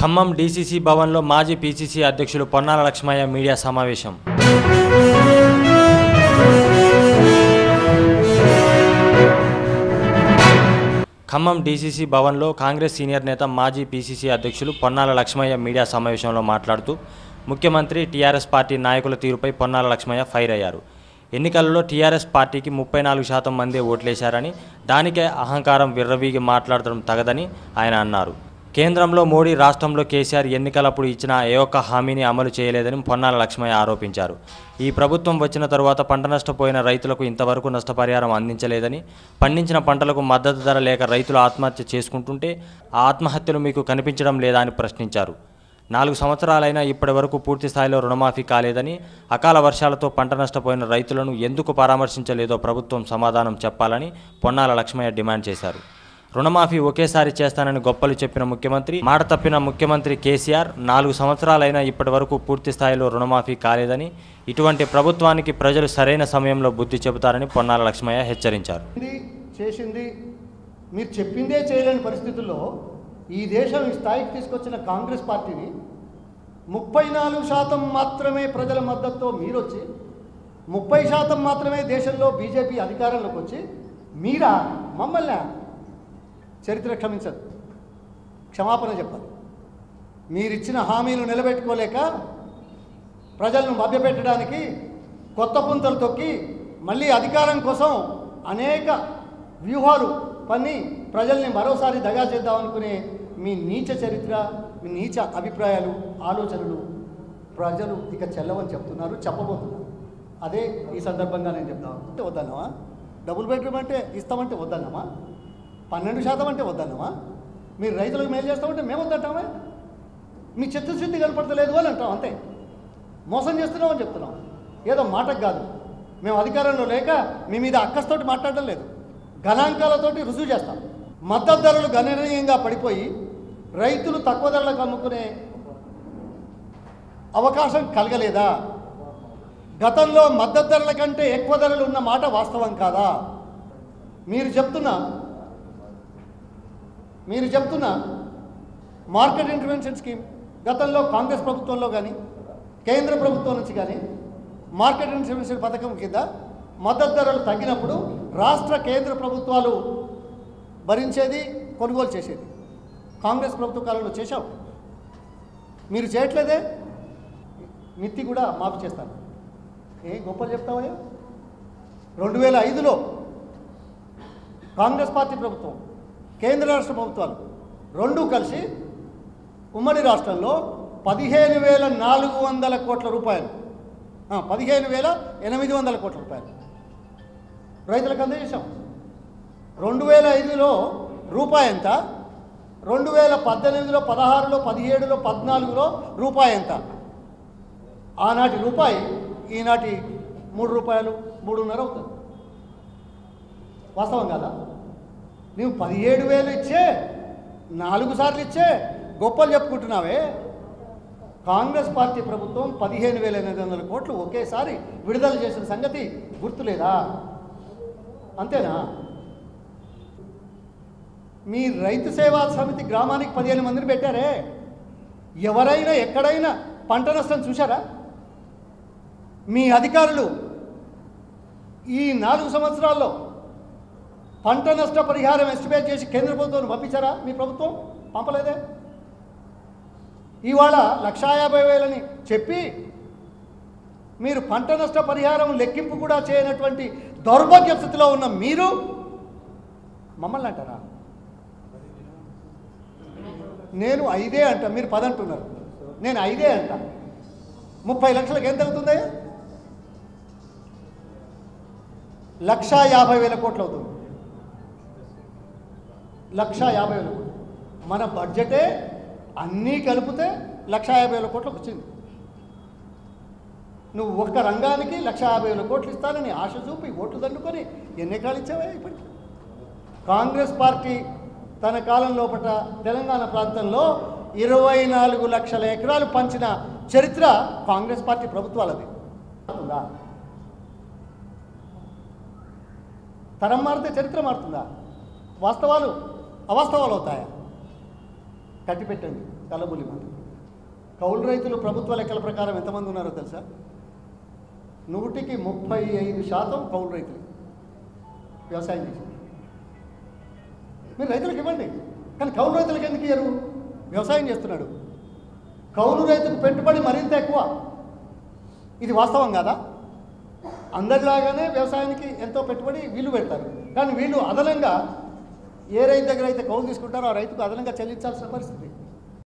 Khammam DCC భవన్లో మాజీ PCC అధ్యక్షులు పొన్నాల లక్ష్మయ్య మీడియా సమావేశం. ఖమ్మం డీసీసీ భవన్లో కాంగ్రెస్ సీనియర్ నేత మాజీ పీసీసీ అధ్యక్షులు పొన్నాల లక్ష్మయ్య మీడియా సమావేశంలో మాట్లాడుతూ ముఖ్యమంత్రి టీఆర్ఎస్ పార్టీ నాయకుల తీరుపై పొన్నాల లక్ష్మయ్య ఫైర్ అయ్యారు. ఎన్నికలలో టీఆర్ఎస్ పార్టీకి 34% మందే ఓట్లేశారని, దానికే అహంకారం విర్రవీగి మాట్లాడటం తగదని ఆయన అన్నారు. కేంద్రంలో మోడీ, రాష్ట్రంలో కేసీఆర్ ఎన్నికలప్పుడు ఇచ్చిన ఏ ఒక్క హామీని అమలు చేయలేదని పొన్నాల లక్ష్మయ్య ఆరోపించారు. ఈ ప్రభుత్వం వచ్చిన తరువాత పంట నష్టపోయిన రైతులకు ఇంతవరకు నష్టపరిహారం అందించలేదని, పండించిన పంటలకు మద్దతు ధర లేక రైతులు ఆత్మహత్య చేసుకుంటుంటే ఆ ఆత్మహత్యలు మీకు కనిపించడం లేదా అని ప్రశ్నించారు. 4 సంవత్సరాలైనా ఇప్పటి వరకు పూర్తి స్థాయిలో రుణమాఫీ కాలేదని, అకాల వర్షాలతో పంట నష్టపోయిన రైతులను ఎందుకు పరామర్శించలేదో ప్రభుత్వం సమాధానం చెప్పాలని పొన్నాల లక్ష్మయ్య డిమాండ్ చేశారు. రుణమాఫీ ఒకేసారి చేస్తానని గొప్పలు చెప్పిన ముఖ్యమంత్రి, మాట తప్పిన ముఖ్యమంత్రి కేసీఆర్ 4 సంవత్సరాలైనా ఇప్పటి వరకు పూర్తి స్థాయిలో రుణమాఫీ కాలేదని, ఇటువంటి ప్రభుత్వానికి ప్రజలు సరైన సమయంలో బుద్ధి చెబుతారని పొన్నాల లక్ష్మయ్య హెచ్చరించారు. చేసింది మీరు చెప్పిందే చేయలేని పరిస్థితుల్లో ఈ దేశం ఈ స్థాయికి తీసుకొచ్చిన కాంగ్రెస్ పార్టీని 34% మాత్రమే ప్రజల మద్దతుతో మీరొచ్చి 30% మాత్రమే దేశంలో బీజేపీ అధికారంలోకి వచ్చి మీరా మమ్మల్ని చరిత్ర క్షమించదు, క్షమాపణ చెప్పాలి. మీరిచ్చిన హామీలు నిలబెట్టుకోలేక ప్రజలను మభ్యపెట్టడానికి కొత్త పుంతలు తొక్కి మళ్ళీ అధికారం కోసం అనేక వ్యూహాలు పన్ని ప్రజల్ని మరోసారి దగా చేద్దామనుకునే మీ నీచ చరిత్ర, మీ నీచ అభిప్రాయాలు, ఆలోచనలు ప్రజలు ఇక చెల్లవని చెప్తున్నారు, చెప్పబోతున్నారు. అదే ఈ సందర్భంగా నేను చెప్తాను. అంటే వద్దన్నామా? డబుల్ బెడ్రూమ్ అంటే ఇస్తామంటే వద్దన్నామా? 12% అంటే వద్దన్నామా? మీరు రైతులకు మేలు చేస్తామంటే మేము వద్దంటామే? మీ చిత్తశుద్ధి కనపడతలేదు అని అంటాం, అంతే. మోసం చేస్తున్నామని చెప్తున్నాం, ఏదో మాటకు కాదు. మేము అధికారంలో లేక మీ మీద అక్కస్తోటి మాట్లాడడం లేదు, గణాంకాలతోటి రుజువు చేస్తాం. మద్దతు ధరలు గణనీయంగా పడిపోయి రైతులు తక్కువ ధరలకు అమ్ముకునే అవకాశం కలగలేదా? గతంలో మద్దతు ధరల కంటే ఎక్కువ ధరలు ఉన్న మాట వాస్తవం కాదా? మీరు చెప్తున్న మార్కెట్ ఇంటర్వెన్షన్ స్కీమ్ గతంలో కాంగ్రెస్ ప్రభుత్వంలో కానీ కేంద్ర ప్రభుత్వం నుంచి కానీ మార్కెట్ ఇంటర్వెన్షన్ పథకం కింద మద్దతు ధరలు తగ్గినప్పుడు రాష్ట్ర కేంద్ర ప్రభుత్వాలు భరించేది, కొనుగోలు చేసేది. కాంగ్రెస్ ప్రభుత్వ కాలంలో చేశాం, మీరు చేయట్లేదే. మిత్తి కూడా మాఫీ చేస్తాను, ఏం గొప్పలు చెప్తావా? 2005లో కాంగ్రెస్ పార్టీ ప్రభుత్వం, కేంద్ర రాష్ట్ర ప్రభుత్వాలు రెండూ కలిసి ఉమ్మడి రాష్ట్రంలో 15,400 కోట్ల రూపాయలు, 15,800 కోట్ల రూపాయలు రైతులకు అందజేశాం. 2005లో రూపాయి ఎంత, 2018లో, 16లో, 17లో, 14లో రూపాయి ఎంత? ఆనాటి రూపాయి ఈనాటి 3 రూపాయలు, 3.5 అవుతుంది. వాస్తవం కదా? నువ్వు 17,000 ఇచ్చే 4 సార్లు ఇచ్చే గొప్పలు చెప్పుకుంటున్నావే. కాంగ్రెస్ పార్టీ ప్రభుత్వం 15,800 కోట్లు ఒకేసారి విడుదల చేసిన సంగతి గుర్తులేదా? అంతేనా? మీ రైతు సేవా సమితి గ్రామానికి 15 మందిని పెట్టారే, ఎవరైనా ఎక్కడైనా పంట నష్టం చూశారా? మీ అధికారులు ఈ 4 సంవత్సరాల్లో పంట నష్ట పరిహారం ఎస్టిమేట్ చేసి కేంద్ర ప్రభుత్వాన్ని పంపించారా? మీ ప్రభుత్వం పంపలేదే. ఇవాళ 150,000 చెప్పి మీరు పంట నష్ట పరిహారం లెక్కింపు కూడా చేయనటువంటి దౌర్భాగ్య స్థితిలో ఉన్న మీరు మమ్మల్ని అంటారా? నేను 5 అంటా, మీరు 10 అంటున్నారు. నేను 5 అంటా. 30 లక్షలకు ఎంత అవుతుంది? 150,000 కోట్లు అవుతుంది. 150,000 కోట్లు. మన బడ్జెటే అన్నీ కలిపితే 150,000 కోట్లకు వచ్చింది. నువ్వు ఒక్క రంగానికి 150,000 కోట్లు ఇస్తానని ఆశ చూపి ఓట్లు దండుకొని ఎన్ని ఎకరాలు ఇచ్చావే? ఇప్పటికి కాంగ్రెస్ పార్టీ తన కాలం లోపల తెలంగాణ ప్రాంతంలో 24 లక్షల ఎకరాలు పంచిన చరిత్ర కాంగ్రెస్ పార్టీ ప్రభుత్వాలది. తరం మారితే చరిత్ర మారుతుందా? వాస్తవాలు అవాస్తవాలు అవుతాయా? కట్టిపెట్టండి. కలబుల్లి మాట. కౌలు రైతులు ప్రభుత్వ లెక్కల ప్రకారం ఎంతమంది ఉన్నారో తెలుసా? 135% కౌలు రైతులు వ్యవసాయం చేశారు. మీరు రైతులకు ఇవ్వండి, కానీ కౌలు రైతులకు ఎందుకు ఇయ్యరు? వ్యవసాయం చేస్తున్నాడు. కౌలు రైతుకు పెట్టుబడి మరింత ఎక్కువ. ఇది వాస్తవం కాదా? అందరిలాగానే వ్యవసాయానికి ఎంతో పెట్టుబడి వీళ్ళు పెడతారు, కానీ వీళ్ళు అదనంగా ఏ రైతు దగ్గర అయితే కౌలు తీసుకుంటారో ఆ రైతుకు అదనంగా చెల్లించాల్సిన పరిస్థితి.